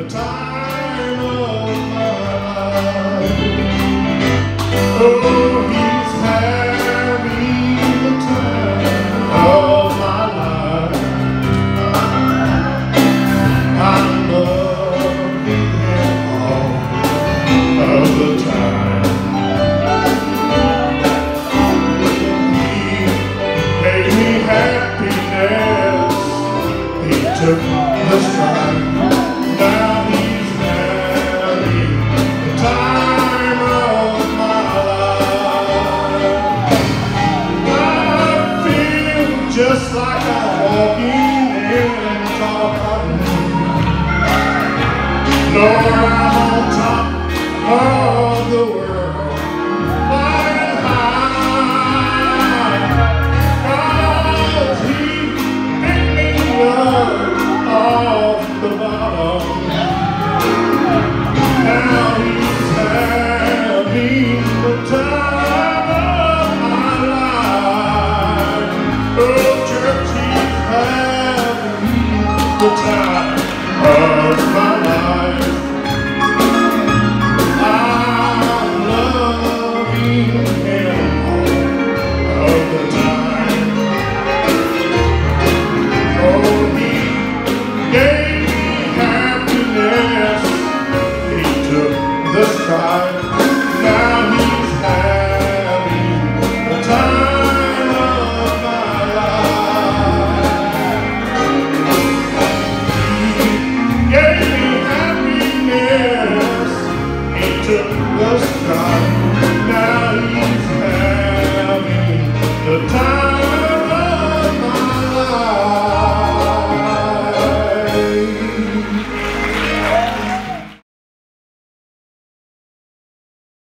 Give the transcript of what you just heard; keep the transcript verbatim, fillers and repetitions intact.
the time of my life. Oh, he's having the time of my life. I'm loving him all of the time. He gave me happiness. He took the stride. Now he's having the time of my life. I feel just like I'm walking in a garden. Lord, I'm on top of